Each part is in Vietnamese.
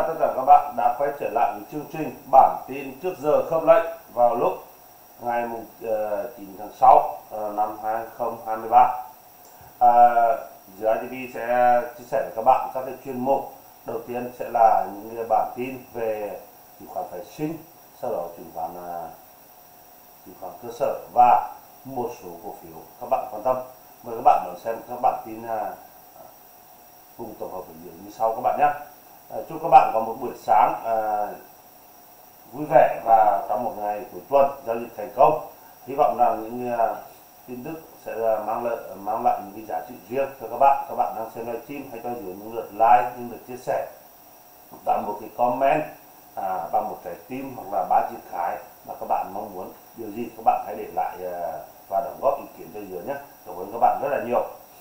tất cả các bạn đã quay trở lại với chương trình bản tin trước giờ khớp lệnh vào lúc ngày 9 tháng 6 năm 2023. Giữa ITV sẽ chia sẻ với các bạn các cái chuyên mục. Đầu tiên sẽ là những bản tin về chứng khoán phái sinh, sau đó chứng khoán cơ sở và một số cổ phiếu các bạn quan tâm. Mời các bạn đón xem các bản tin cùng tổng hợp như sau các bạn nhé. Chúc các bạn có một buổi sáng vui vẻ và trong một ngày cuối tuần giao dịch thành công. Hy vọng rằng những tin tức sẽ mang lại những cái giá trị riêng cho các bạn. Các bạn đang xem livestream hãy cho dưới những lượt like, những lượt chia sẻ và một cái comment và một trái tim hoặc là 3 chữ cái mà các bạn mong muốn. Điều gì các bạn hãy để lại và đóng góp ý kiến cho dưới nhé. Cảm ơn các bạn rất là nhiều.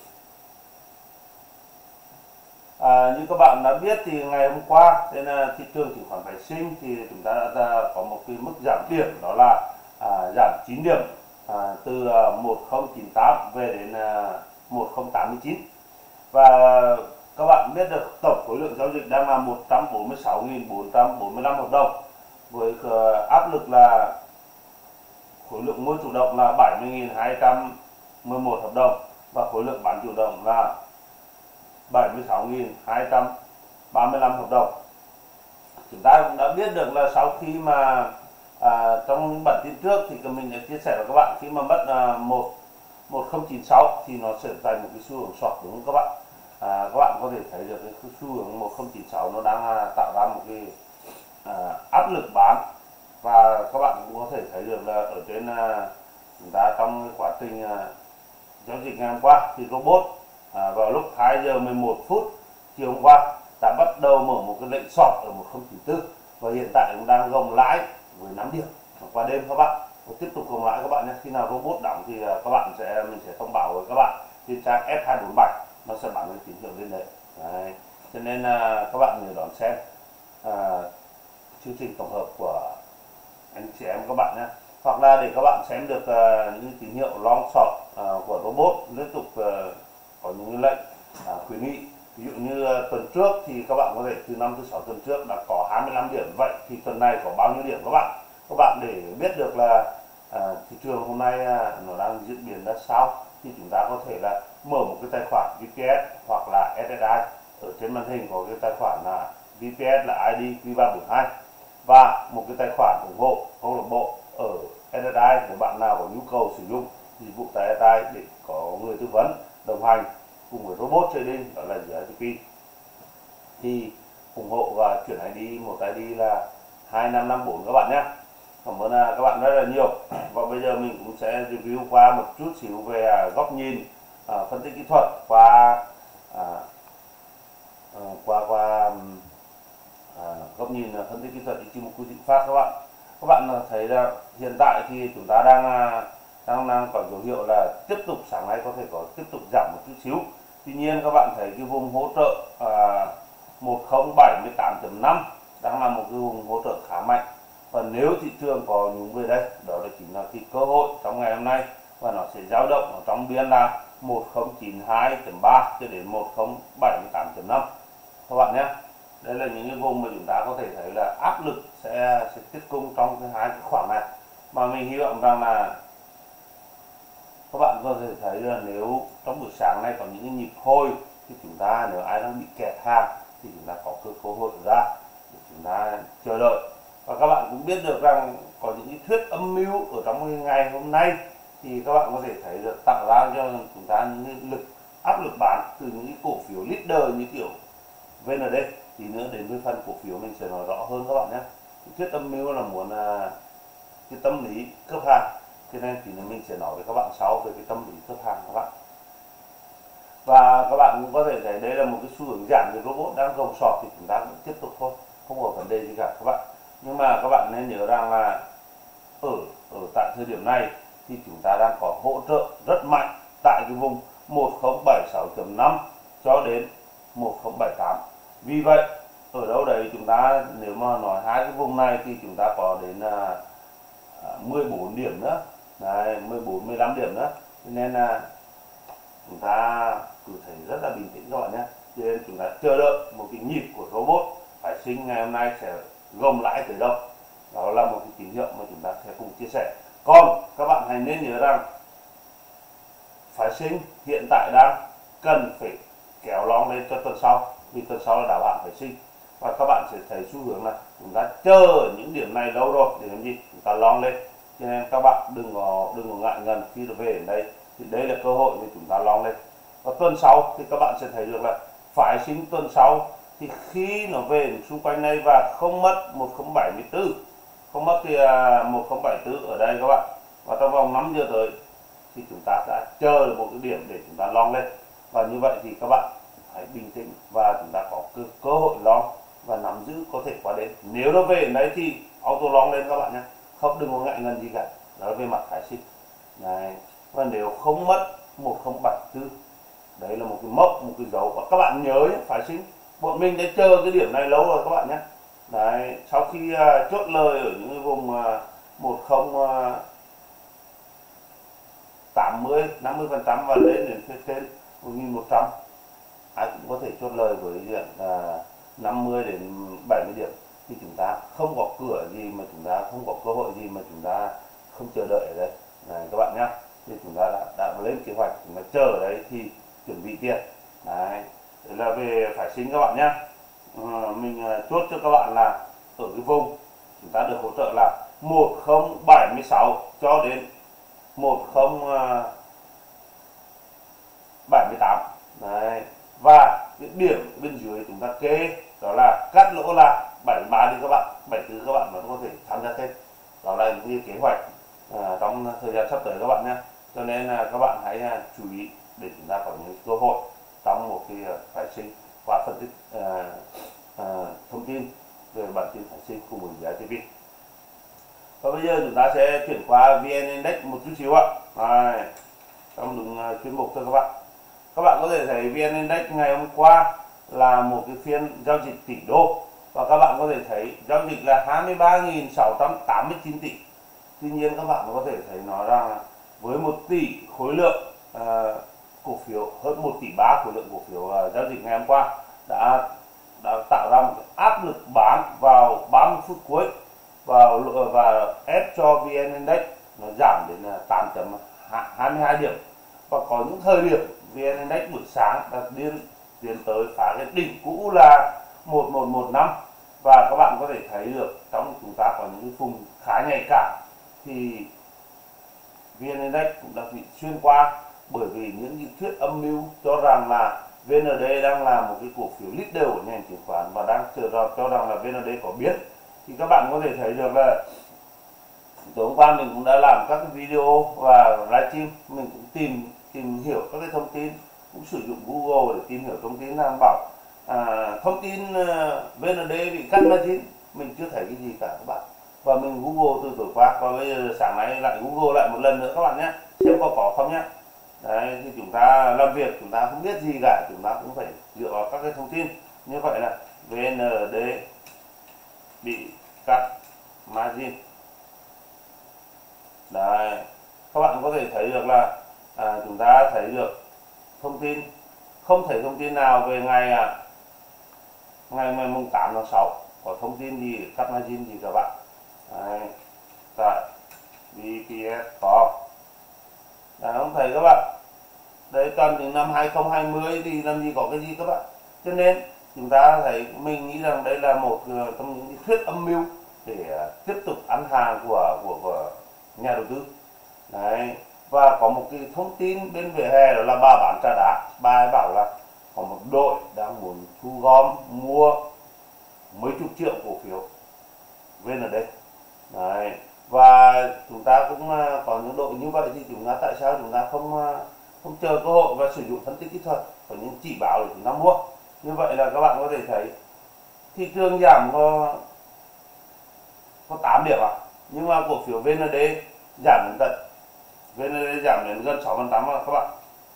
Như các bạn đã biết thì ngày hôm qua trên thị trường chứng khoán phái sinh thì chúng ta đã có một cái mức giảm điểm, đó là giảm 9 điểm từ 1098 về đến 1089, và các bạn biết được tổng khối lượng giao dịch đang là 146.445 hợp đồng, với áp lực là khối lượng mua chủ động là 70.211 hợp đồng và khối lượng bán chủ động là 76.235 hợp đồng. Chúng ta cũng đã biết được là sau khi mà trong bản tin trước thì mình đã chia sẻ với các bạn, khi mà mất 1096 thì nó sẽ thành một cái xu hướng short, đúng không các bạn? Các bạn có thể thấy được cái xu hướng 1096 nó đang tạo ra một cái áp lực bán, và các bạn cũng có thể thấy được là ở trên chúng ta trong cái quá trình giao dịch ngày hôm qua thì robot vào lúc 2 giờ 11 phút chiều hôm qua đã bắt đầu mở một cái lệnh short ở 1094 và hiện tại cũng đang gồng lãi với 5 điểm qua đêm các bạn. Và tiếp tục gồng lãi các bạn nhé. Khi nào robot đóng thì mình sẽ thông báo với các bạn trên trang S247, nó sẽ bắn cái tín hiệu lên đấy. Cho nên các bạn nhớ đón xem chương trình tổng hợp của anh chị em các bạn nhé, hoặc là để các bạn xem được những tín hiệu long short của robot liên tục có những lệnh khuyến nghị. Ví dụ như tuần trước thì các bạn có thể từ 5 tới 6 tuần trước đã có 25 điểm, vậy thì tuần này có bao nhiêu điểm các bạn? Các bạn để biết được là thị trường hôm nay nó đang diễn biến ra sao thì chúng ta có thể là mở một cái tài khoản VPS hoặc là SSI. Ở trên màn hình có cái tài khoản là VPS là ID Q342 và một cái tài khoản ủng hộ câu lạc bộ ở SSI. Nếu bạn nào có nhu cầu sử dụng dịch vụ tại SSI để có người tư vấn đồng hành cùng với robot trading, đó là GITP, thì ủng hộ và chuyển ID một ID là 2554 các bạn nhé. Cảm ơn các bạn rất là nhiều. Và bây giờ mình cũng sẽ review qua một chút xíu về góc nhìn phân tích kỹ thuật qua góc nhìn phân tích kỹ thuật Ichimoku Thịnh Phát các bạn. Các bạn thấy là hiện tại thì chúng ta đang có dấu hiệu là tiếp tục sáng nay có thể có tiếp tục giảm một chút xíu. Tuy nhiên các bạn thấy cái vùng hỗ trợ 1078.5 đang là một cái vùng hỗ trợ khá mạnh, và nếu thị trường có nhúng về đây, đó là chính là cái cơ hội trong ngày hôm nay, và nó sẽ dao động ở trong biên là 1092.3 cho đến 1078.5 các bạn nhé. Đây là những cái vùng mà chúng ta có thể thấy là áp lực sẽ tiếp cung trong hai cái khoảng này, mà mình hy vọng rằng là các bạn có thể thấy là nếu trong buổi sáng nay có những cái nhịp hồi thì chúng ta, nếu ai đang bị kẹt hàng thì chúng ta có cơ hội ra để chúng ta chờ đợi. Và các bạn cũng biết được rằng có những cái thuyết âm mưu ở trong ngày hôm nay thì các bạn có thể thấy được tạo ra cho chúng ta những cái áp lực bán từ những cái cổ phiếu leader như kiểu VND. Thì nữa đến với phần cổ phiếu mình sẽ nói rõ hơn các bạn nhé. Thuyết âm mưu là muốn cái tâm lý cấp hàng, cho nên thì mình sẽ nói với các bạn sau về cái tâm lý cấp hàng các bạn. Và các bạn cũng có thể thấy đây là một cái xu hướng giảm, thì robot đang gồng sọt thì chúng ta vẫn tiếp tục thôi, không có vấn đề gì cả các bạn. Nhưng mà các bạn nên nhớ rằng là ở tại thời điểm này thì chúng ta đang có hỗ trợ rất mạnh tại cái vùng 1076.5 cho đến 1078. Vì vậy ở đâu đấy chúng ta, nếu mà nói hai cái vùng này thì chúng ta có đến 14 điểm nữa, 14-15 điểm nữa, cho nên là chúng ta cứ thấy rất là bình tĩnh các bạn nhé. Cho nên chúng ta chờ đợi một cái nhịp của robot phái sinh ngày hôm nay sẽ gồng lãi tới đâu. Đó là một cái tín hiệu mà chúng ta sẽ cùng chia sẻ. Còn các bạn hãy nên nhớ rằng phái sinh hiện tại đang cần phải kéo lon lên cho tuần sau, vì tuần sau là đảo hạn phái sinh, và các bạn sẽ thấy xu hướng là chúng ta chờ những điểm này lâu rồi để làm gì, chúng ta lon lên. Cho nên các bạn đừng có ngại ngần khi về đến đây, thì đây là cơ hội để chúng ta lon lên. Và tuần sau thì các bạn sẽ thấy được là phái sinh tuần sau thì khi nó về xung quanh đây và không mất 1074, không mất thì 1074 ở đây các bạn, và trong vòng 5 giờ tới thì chúng ta đã chờ được một cái điểm để chúng ta lon lên. Và như vậy thì các bạn hãy bình tĩnh và chúng ta có cơ hội lon và nắm giữ có thể qua đến. Nếu nó về đến đấy thì auto lon lên các bạn nhé, không đừng có ngại ngần gì cả. Đó là về mặt phái sinh này. Và nếu không mất 1074, đấy là một cái mốc, một cái dấu. Và các bạn nhớ nhé, phái sinh bọn mình đã chờ cái điểm này lâu rồi các bạn nhé. Đấy, sau khi chốt lời ở những cái vùng 1080 50% và lên đến trên 1100, ai cũng có thể chốt lời với diện 50 đến 70 điểm, thì chúng ta không có cửa gì mà chúng ta không có cơ hội gì mà chúng ta không chờ đợi ở đây này các bạn nhé. Thì chúng ta đã lên kế hoạch, chúng ta chờ ở đây thì chuẩn bị tiền. Đấy, đấy là về phái sinh các bạn nhé. Mình chốt cho các bạn là ở cái vùng chúng ta được hỗ trợ là 1076 cho đến 1078. Đấy, và cái điểm bên dưới chúng ta kê đó là cắt lỗ là 73 đi các bạn, 74 các bạn vẫn có thể tham gia thêm. Đó là những kế hoạch trong thời gian sắp tới các bạn nhé. Cho nên là các bạn hãy chú ý để chúng ta có những cơ hội trong một cái phái sinh và phân tích thông tin về bản tin phái sinh cùng với VITV. Và bây giờ chúng ta sẽ chuyển qua VN Index một chút xíu ạ. Trong đúng chuyên mục cho các bạn. Các bạn có thể thấy VN Index ngày hôm qua là một cái phiên giao dịch tỷ đô, và các bạn có thể thấy giao dịch là 23.689 tỷ. Tuy nhiên các bạn có thể thấy nói rằng với 1 tỷ khối lượng cổ phiếu, hơn 1,3 tỷ khối lượng cổ phiếu giao dịch ngày hôm qua đã tạo ra một cái áp lực bán vào 30 phút cuối và ép cho VN Index nó giảm đến 8.22 điểm. Và có những thời điểm VN Index buổi sáng đã tiến tới phá cái đỉnh cũ là 1115, và các bạn có thể thấy được trong chúng ta có những cái vùng khá nhạy cảm thì VN Index cũng đã bị xuyên qua, bởi vì những thuyết âm mưu cho rằng là VND đang là một cái cổ phiếu leader của ngành chứng khoán và đang cho rằng là VND có biết. Thì các bạn có thể thấy được là tối hôm qua mình cũng đã làm các cái video và livestream, mình cũng tìm hiểu các cái thông tin, cũng sử dụng Google để tìm hiểu thông tin, đảm bảo thông tin VND bị cắt margin mình chưa thấy cái gì cả các bạn. Và mình Google từ tối qua, và bây giờ sáng nay lại Google lại một lần nữa các bạn nhé, xem có không nhé. Đấy, thì chúng ta làm việc chúng ta không biết gì cả, chúng ta cũng phải dựa vào các cái thông tin như vậy là VND bị cắt margin. Đấy, các bạn có thể thấy được là chúng ta thấy được thông tin, không thấy thông tin nào về ngày mùng 8 tháng 6 có thông tin gì để cắt margin gì các bạn. Đấy, tại VPS có. Đấy, không thấy các bạn. Đấy, toàn những năm 2020 thì làm gì có cái gì các bạn. Cho nên chúng ta thấy, mình nghĩ rằng đây là một trong những thuyết âm mưu để tiếp tục ăn hàng của nhà đầu tư. Đấy, và có một cái thông tin bên vỉa hè đó là bà bán trà đá, bà ấy bảo là có một đội đang muốn thu gom mua mấy chục triệu cổ phiếu VND. Đấy, và chúng ta cũng có những đội như vậy, thì chúng ta tại sao chúng ta không chờ cơ hội và sử dụng phân tích kỹ thuật, có những chỉ báo để chúng ta mua. Như vậy là các bạn có thể thấy thị trường giảm có 8 điểm nhưng mà cổ phiếu VND giảm đến gần 6% các bạn.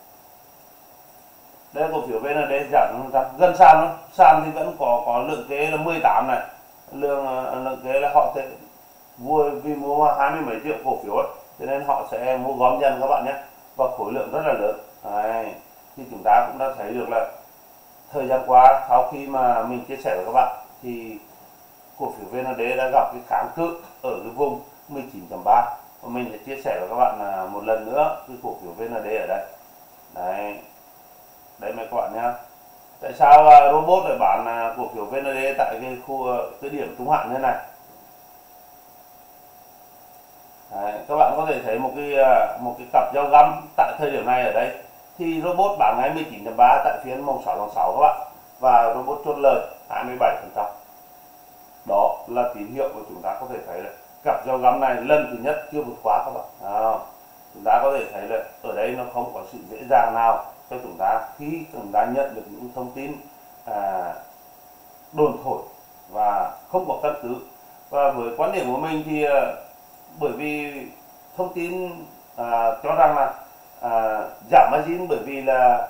Đây là cổ phiếu VND giảm gần sàn luôn. Sàn thì vẫn có lượng kế là 18 này, lượng kế là họ sẽ vì mua 20 mấy triệu cổ phiếu ấy, cho nên họ sẽ mua gom dần các bạn nhé, và khối lượng rất là lớn. Đấy, thì chúng ta cũng đã thấy được là thời gian qua, sau khi mà mình chia sẻ với các bạn thì cổ phiếu VND đã gặp cái kháng cự ở cái vùng 19.3, và mình sẽ chia sẻ với các bạn là một lần nữa cái cổ phiếu VND ở đây. Đấy mấy các bạn nhá. Tại sao robot lại bán cổ phiếu VND tại cái khu cái điểm trung hạn như thế này? Đấy, các bạn có thể thấy một cái cặp dao găm tại thời điểm này ở đây, thì robot bán ngay 19.3 tại phiên mùng 6 tháng 6 các bạn, và robot chốt lời 27%. Đó là tín hiệu mà chúng ta có thể thấy là cặp dao găm này lần thứ nhất chưa vượt qua các bạn. Chúng ta có thể thấy là ở đây nó không có sự dễ dàng nào cho chúng ta khi chúng ta nhận được những thông tin đồn thổi và không có căn cứ. Và với quan điểm của mình thì bởi vì thông tin cho rằng là giảm margin, bởi vì là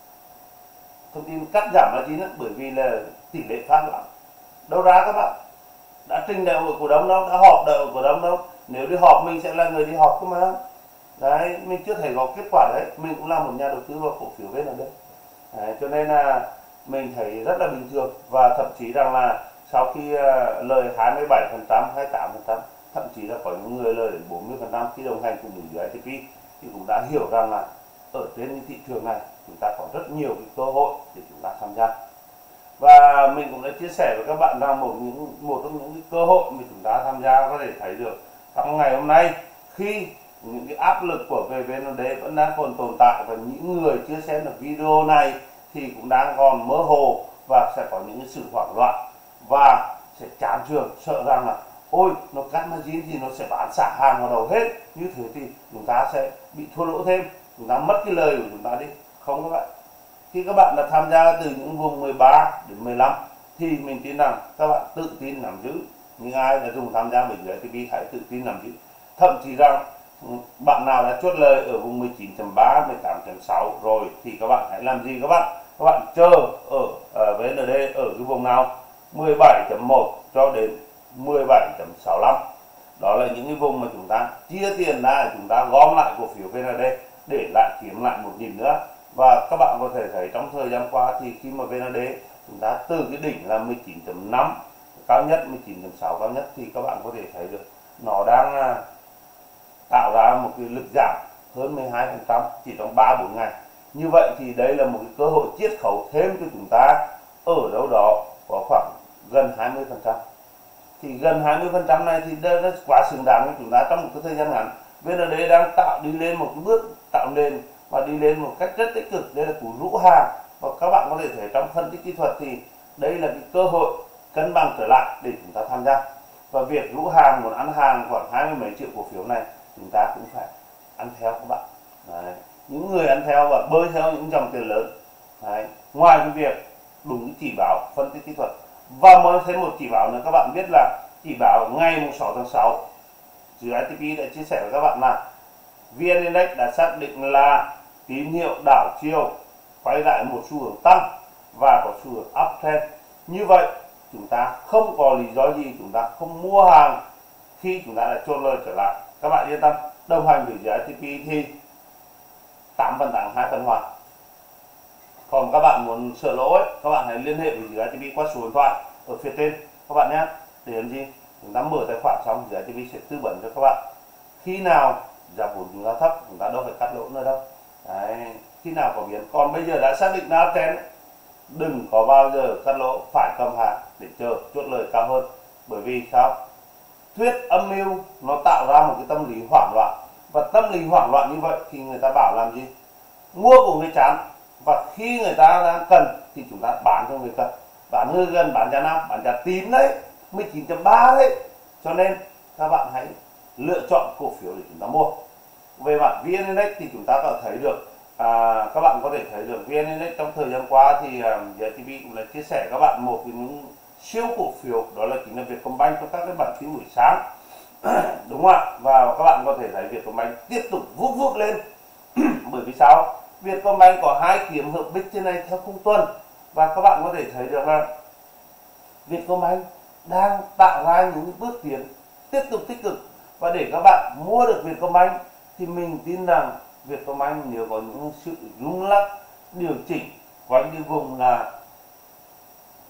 thông tin cắt giảm margin bởi vì là tỷ lệ phát lãi đâu ra các bạn, đã trình đại hội cổ đông đâu, đã họp đại hội cổ đông đâu. Nếu đi họp mình sẽ là người đi họp cơ mà. Đấy, mình chưa thấy có kết quả đấy. Mình cũng là một nhà đầu tư vào cổ phiếu VND. Cho nên là mình thấy rất là bình thường, và thậm chí rằng là sau khi lời 27%, 28%, thậm chí là có những người lời đến 40% khi đồng hành cùng với ITP, thì cũng đã hiểu rằng là ở trên thị trường này chúng ta có rất nhiều cái cơ hội để chúng ta tham gia. Và mình cũng đã chia sẻ với các bạn rằng một trong những cái cơ hội mà chúng ta tham gia có thể thấy được trong ngày hôm nay, khi những cái áp lực của VND vẫn đang còn tồn tại, và những người chưa xem được video này thì cũng đang còn mơ hồ và sẽ có những cái sự hoảng loạn và sẽ chán trường, sợ rằng là ôi nó cắt margin thì nó sẽ bán xả hàng vào đầu hết, như thế thì chúng ta sẽ bị thua lỗ thêm, chúng ta mất cái lời của chúng ta đi. Không các bạn, khi các bạn đã tham gia từ những vùng 13 đến 15 thì mình tin rằng các bạn tự tin nắm giữ. Những ai đã dùng tham gia bình ITP hãy tự tin nắm giữ. Thậm chí rằng bạn nào đã chốt lời ở vùng 19.3, 18.6 rồi thì các bạn hãy làm gì các bạn? Các bạn chờ ở VND ở cái vùng nào 17.1 cho đến 17.65. Đó là những cái vùng mà chúng ta chia tiền ra, chúng ta gom lại cổ phiếu VND để lại kiếm lại một nhịp nữa. Và các bạn có thể thấy trong thời gian qua thì khi mà VND chúng ta từ cái đỉnh là 19.5 cao nhất, 19.6 cao nhất, thì các bạn có thể thấy được nó đang tạo ra một cái lực giảm hơn 12% chỉ trong 3-4 ngày. Như vậy thì đây là một cái cơ hội chiết khấu thêm cho chúng ta ở đâu đó có khoảng gần 20%. Thì gần 20% này thì đây là quá xứng đáng với chúng ta trong một cái thời gian ngắn. VND đang tạo đi lên một cái bước tạo nền và đi lên một cách rất tích cực. Đây là cú rũ hàng, và các bạn có thể thấy trong phân tích kỹ thuật thì đây là cái cơ hội cân bằng trở lại để chúng ta tham gia. Và việc rũ hàng, muốn ăn hàng khoảng 20 mấy triệu cổ phiếu này, chúng ta cũng phải ăn theo các bạn. Đấy. Những người ăn theo và bơi theo những dòng tiền lớn. Đấy. Ngoài cái việc đúng chỉ báo phân tích kỹ thuật, và mới thêm một chỉ báo nữa, các bạn biết là chỉ báo ngày 6 tháng 6 dưới ITP đã chia sẻ với các bạn là VN Index đã xác định là tín hiệu đảo chiều, quay lại một xu hướng tăng và có xu hướng uptrend. Như vậy chúng ta không có lý do gì chúng ta không mua hàng khi chúng ta đã chốt lời trở lại. Các bạn yên tâm, đồng hành với ITP thì 8 phần thắng 2 phần hòa. Còn các bạn muốn sợ lỗ ấy, các bạn hãy liên hệ với ITP qua số điện thoại ở phía trên các bạn nhé. Để làm gì? Chúng ta mở tài khoản xong ITP sẽ tư vấn cho các bạn khi nào giá vốn chúng ta thấp, chúng ta đâu phải cắt lỗ nữa đâu. Đấy. Khi nào có biến. Còn bây giờ đã xác định đã trend, đừng có bao giờ cắt lỗ, phải cầm hàng để chờ chốt lời cao hơn. Bởi vì sao? Thuyết âm mưu nó tạo ra một cái tâm lý hoảng loạn, và tâm lý hoảng loạn như vậy thì người ta bảo làm gì? Mua của người chán, và khi người ta đang cần thì chúng ta bán cho người cần. Bán người gần, bán giá năm, bán giá tím đấy, 19.3 đấy. Cho nên các bạn hãy lựa chọn cổ phiếu để chúng ta mua. Về mặt VN Index thì chúng ta có thấy được, các bạn có thể thấy được VN Index trong thời gian qua thì ITP cũng đã chia sẻ các bạn một trong những siêu cổ phiếu, đó là chính là Vietcombank trong các cái bản tin buổi sáng. Đúng không ạ? Và các bạn có thể thấy Vietcombank tiếp tục vút vút lên. Bởi vì sao? Vietcombank có hai kiếm hợp bích trên này theo khung tuần, và các bạn có thể thấy được là Vietcombank đang tạo ra những bước tiến tiếp tục tích cực. Và để các bạn mua được Vietcombank thì mình tin rằng Vietcombank nếu có những sự rung lắc điều chỉnh quanh cái vùng là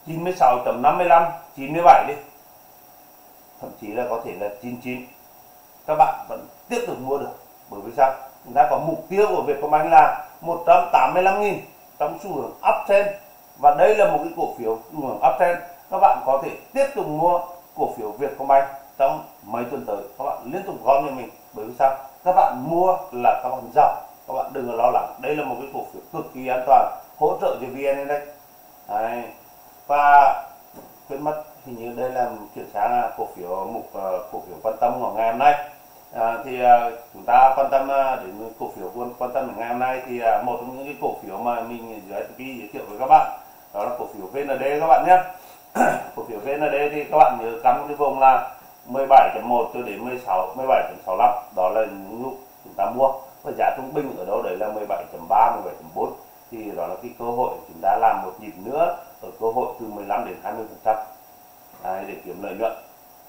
96.55, 97 đi, thậm chí là có thể là 99, các bạn vẫn tiếp tục mua được. Bởi vì sao? Chúng ta có mục tiêu của Vietcombank là 185.000 trong xu hướng uptrend, và đây là một cái cổ phiếu xu hướng uptrend. Các bạn có thể tiếp tục mua cổ phiếu Vietcombank trong mấy tuần tới, các bạn liên tục gom cho mình. Bởi vì sao? Các bạn mua là các bạn giàu, các bạn đừng có lo lắng. Đây là một cái cổ phiếu cực kỳ an toàn, hỗ trợ cho VN Index. Đấy. Và quên mất, hình như đây là chuyển sang cổ phiếu mục cổ phiếu quan tâm của ngày hôm nay. Chúng ta quan tâm đến cổ phiếu quan tâm của ngày hôm nay thì một trong những cái cổ phiếu mà mình giới thiệu với các bạn đó là cổ phiếu VND các bạn nhé. Cổ phiếu VND thì các bạn nhớ cắm cái vùng là 17.1 cho đến 17.65, đó là những lúc chúng ta mua, và giá trung bình ở đâu đấy là 17.3, 17.4, thì đó là cái cơ hội chúng ta làm một nhịp nữa ở cơ hội từ 15 đến 20% để kiếm lợi nhuận.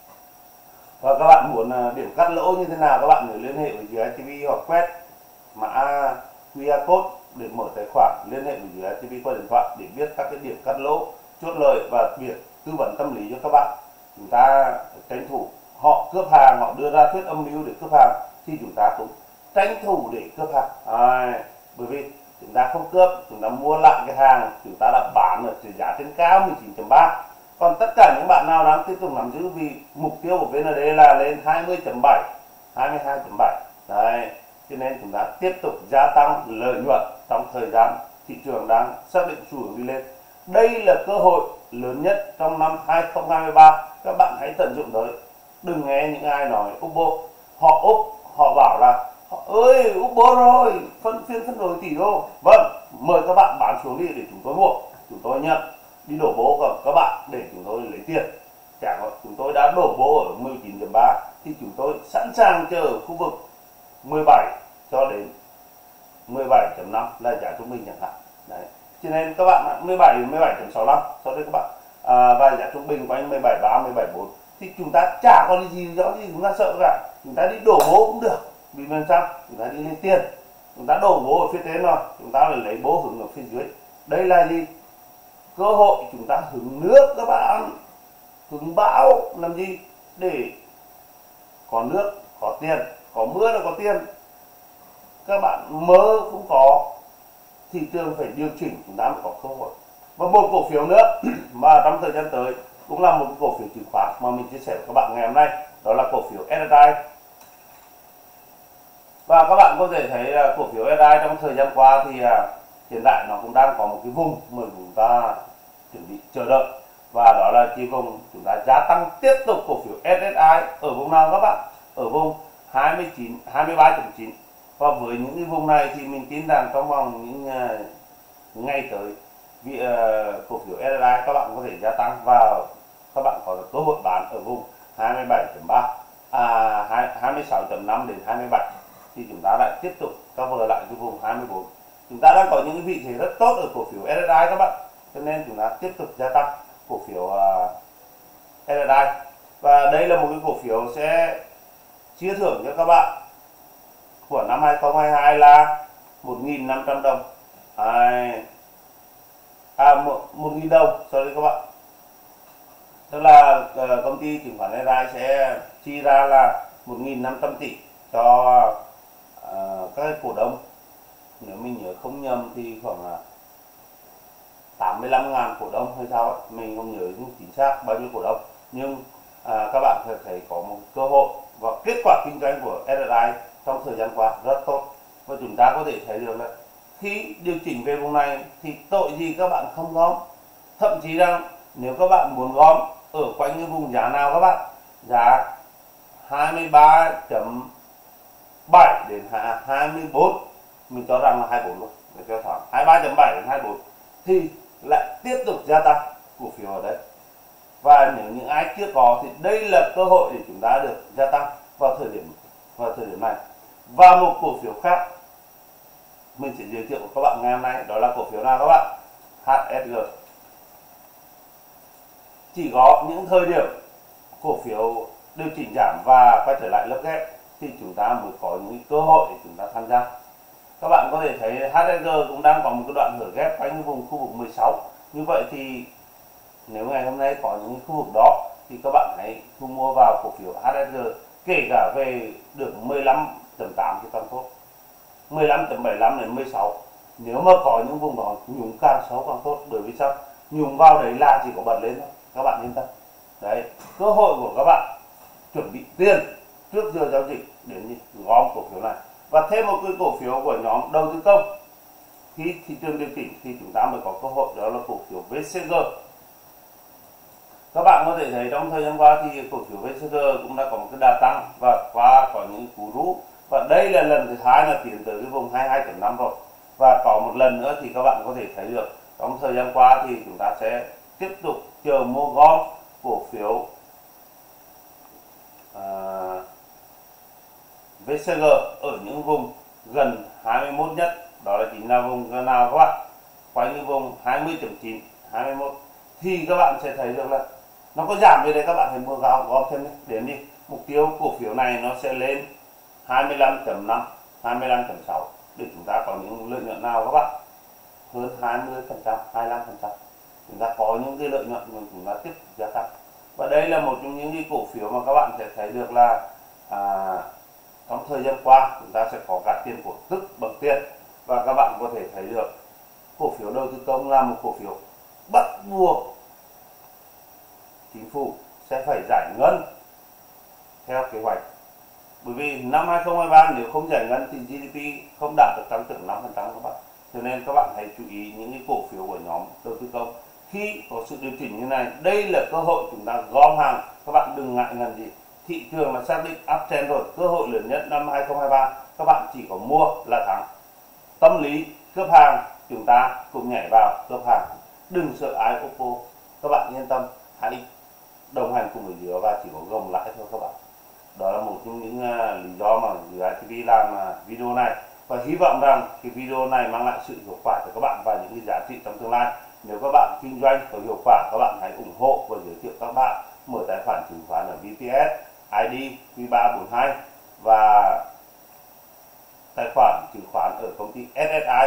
Và các bạn muốn điểm cắt lỗ như thế nào, các bạn nhớ liên hệ với GITV hoặc quét mã QR code để mở tài khoản, liên hệ với GITV qua điện thoại để biết các cái điểm cắt lỗ, chốt lời và việc tư vấn tâm lý cho các bạn. Chúng ta tranh thủ họ cướp hàng, họ đưa ra thuyết âm mưu để cướp hàng thì chúng ta cũng tranh thủ để cướp hàng. Bởi vì chúng ta không cướp, chúng ta mua lại cái hàng chúng ta đã bán ở giá trên cao 19.3. Còn tất cả những bạn nào đang tiếp tục nắm giữ, vì mục tiêu của VND là lên 20.7, 22.7. Đấy, cho nên chúng ta tiếp tục gia tăng lợi nhuận trong thời gian thị trường đang xác định xu hướng đi lên. Đây là cơ hội lớn nhất trong năm 2023, các bạn hãy tận dụng tới. Đừng nghe những ai nói úp bô, họ úp, họ bảo là ơi úp bô rồi, phân phối tỷ đô. Vâng, mời các bạn bán xuống đi để chúng tôi mua, chúng tôi nhận đi đổ bố của các bạn để chúng tôi lấy tiền. Chẳng hạn chúng tôi đã đổ bố ở 19.3 thì chúng tôi sẵn sàng chờ ở khu vực 17 cho đến 17.5 là giá trung bình chẳng hạn. Đấy, cho nên các bạn 17 đến 17.65 cho nên các bạn và giá trung bình quanh 17.3, 17.4 thì chúng ta chả có gì chúng ta sợ cả. Chúng ta đi đổ bố cũng được, vì làm sao chúng ta đi lên tiền, chúng ta đổ bố ở phía trên rồi, chúng ta lại lấy bố hứng ở phía dưới. Đây là gì? Cơ hội chúng ta hứng nước các bạn, hứng bão làm gì? Để có nước, có tiền, có mưa là có tiền. Các bạn mơ không có, thị trường phải điều chỉnh chúng ta mới có cơ hội. Và một cổ phiếu nữa mà trong thời gian tới cũng là một cổ phiếu chứng khoán mà mình chia sẻ với các bạn ngày hôm nay, đó là cổ phiếu SSI. Và các bạn có thể thấy cổ phiếu SSI trong thời gian qua thì hiện tại nó cũng đang có một cái vùng mà chúng ta chuẩn bị chờ đợi, và đó là chỉ vùng chúng ta gia tăng tiếp tục cổ phiếu SSI ở vùng nào các bạn? Ở vùng 29, 23.9. Và với những cái vùng này thì mình tin rằng trong vòng những ngày tới cổ phiếu SSI các bạn có thể gia tăng và các bạn có cơ hội bán ở vùng 27.3, 26.5 đến 27 thì chúng ta lại tiếp tục cover lại cái vùng 24. Chúng ta đang có những cái vị thế rất tốt ở cổ phiếu SSI các bạn, cho nên chúng ta tiếp tục gia tăng cổ phiếu SSI. Và đây là một cái cổ phiếu sẽ chia thưởng cho các bạn của năm 2022 là 1.500 đồng, 1.000 đồng, sorry các bạn. Tức là công ty chứng khoán SSI sẽ chi ra là 1.500 tỷ cho các cổ đông. Nếu mình nhớ không nhầm thì khoảng là 85.000 cổ đông hay sao ấy. Mình không nhớ chính xác bao nhiêu cổ đông, nhưng các bạn phải thấy có một cơ hội và kết quả kinh doanh của SSI trong thời gian qua rất tốt. Và chúng ta có thể thấy được là khi điều chỉnh về vùng này thì tội gì các bạn không gom. Thậm chí rằng nếu các bạn muốn gom ở quanh cái vùng giá nào các bạn, giá 23.7 đến 24, mình cho rằng là 24 luôn để cho thoáng, 23.7 đến 24 thì lại tiếp tục gia tăng cổ phiếu ở đây. Và nếu những ai chưa có thì đây là cơ hội để chúng ta được gia tăng vào thời điểm này. Và một cổ phiếu khác mình sẽ giới thiệu với các bạn ngày hôm nay, đó là cổ phiếu nào các bạn? HSG. Chỉ có những thời điểm cổ phiếu điều chỉnh giảm và quay trở lại lớp ghép thì chúng ta mới có những cơ hội để chúng ta tham gia. Các bạn có thể thấy HSG cũng đang có một cái đoạn hở ghép quanh vùng khu vực 16. Như vậy thì nếu ngày hôm nay có những khu vực đó thì các bạn hãy thu mua vào cổ phiếu HSG, kể cả về được 15.8 thì càng tốt, 15.75 đến 16. Nếu mà có những vùng đó nhúng càng xấu càng tốt, bởi vì sao? Nhúng vào đấy là chỉ có bật lên thôi, các bạn yên tâm. Đấy, cơ hội của các bạn chuẩn bị tiền trước giờ giao dịch đến gì gom cổ phiếu này. Và thêm một cái cổ phiếu của nhóm đầu tư công, khi thị trường điều chỉnh thì chúng ta mới có cơ hội, đó là cổ phiếu VCG. Các bạn có thể thấy trong thời gian qua thì cổ phiếu VCG cũng đã có một cái đà tăng và có những cú rú, và đây là lần thứ hai là tiến tới cái vùng 22.5 rồi. Và có một lần nữa thì các bạn có thể thấy được trong thời gian qua thì chúng ta sẽ tiếp tục chờ mua gom cổ phiếu VCG ở những vùng gần 21 nhất, đó là chính là vùng nào các bạn, quanh cái vùng 20.9, 21 thì các bạn sẽ thấy được là nó có giảm về đây, các bạn hãy mua gom thêm đến đi. Mục tiêu cổ phiếu này nó sẽ lên 25.5, 25.6 để chúng ta có những lợi nhuận nào các bạn, hơn 20%, 25%, chúng ta có những cái lợi nhuận mà chúng ta tiếp tục gia tăng. Và đây là một trong những cái cổ phiếu mà các bạn sẽ thấy được là trong thời gian qua chúng ta sẽ có cả tiền cổ tức bằng tiền, và các bạn có thể thấy được cổ phiếu đầu tư công là một cổ phiếu bắt buộc chính phủ sẽ phải giải ngân theo kế hoạch, bởi vì năm 2023 nếu không giải ngân thì GDP không đạt được tăng trưởng 5% các bạn. Cho nên các bạn hãy chú ý những cái cổ phiếu của nhóm đầu tư công khi có sự điều chỉnh như này, đây là cơ hội chúng ta gom hàng, các bạn đừng ngại ngần gì. Thị trường là xác định uptrend rồi, cơ hội lớn nhất năm 2023, các bạn chỉ có mua là thắng. Tâm lý cướp hàng, chúng ta cùng nhảy vào cướp hàng, đừng sợ ai Oppo, các bạn yên tâm, hãy đồng hành cùng với Dứa và chỉ có gồng lãi thôi các bạn. Đó là một trong những lý do mà Dứa TV làm video này, và hy vọng rằng cái video này mang lại sự hiệu quả cho các bạn và những cái giá trị trong tương lai. Nếu các bạn kinh doanh có hiệu quả, các bạn hãy ủng hộ và giới thiệu các bạn mở tài khoản chứng khoán ở VPS, ID Q342 và tài khoản chứng khoán ở công ty SSI,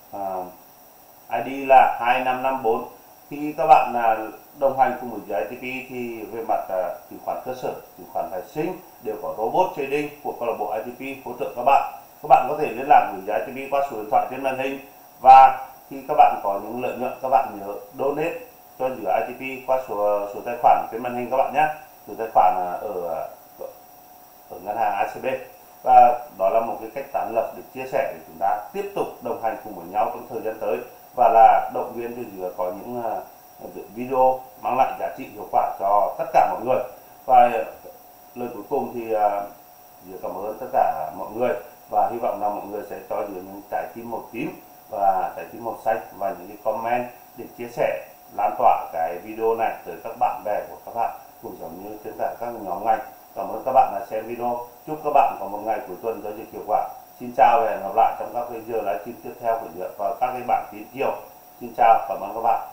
ID là 2554. Khi các bạn đồng hành cùng với GITP thì về mặt chứng khoán cơ sở, chứng khoán phái sinh đều có robot trading của câu lạc bộ ITP hỗ trợ các bạn. Các bạn có thể liên lạc với GITP qua số điện thoại trên màn hình, và khi các bạn có những lợi nhuận các bạn nhớ donate cho GITP qua số tài khoản trên màn hình các bạn nhé, số tài khoản ở ngân hàng ACB. Và đó là một cái cách tán lập để chia sẻ để chúng ta tiếp tục đồng hành cùng với nhau trong thời gian tới, và là động viên cho Dứa có những video mang lại giá trị hiệu quả cho tất cả mọi người. Và lời cuối cùng thì Dứa cảm ơn tất cả mọi người, và hy vọng rằng mọi người sẽ cho Dứa những trái tim màu tím và trái tim màu xanh và những cái comment để chia sẻ, lan tỏa cái video này tới các bạn bè của các bạn, cũng giống như trên cả các nhóm ngành. Cảm ơn các bạn đã xem video. Chúc các bạn có một ngày cuối tuần giao dịch hiệu quả. Xin chào và hẹn gặp lại trong các video livestream tiếp theo của Dứa và các cái bản tin chiều. Xin chào, cảm ơn các bạn.